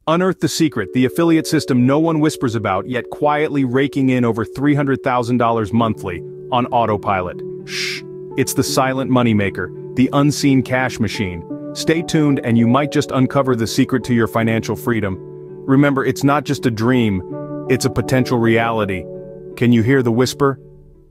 Unearth the secret, the affiliate system no one whispers about, yet quietly raking in over $300,000 monthly, on autopilot. Shh. It's the silent moneymaker, the unseen cash machine. Stay tuned and you might just uncover the secret to your financial freedom. Remember, it's not just a dream, it's a potential reality. Can you hear the whisper?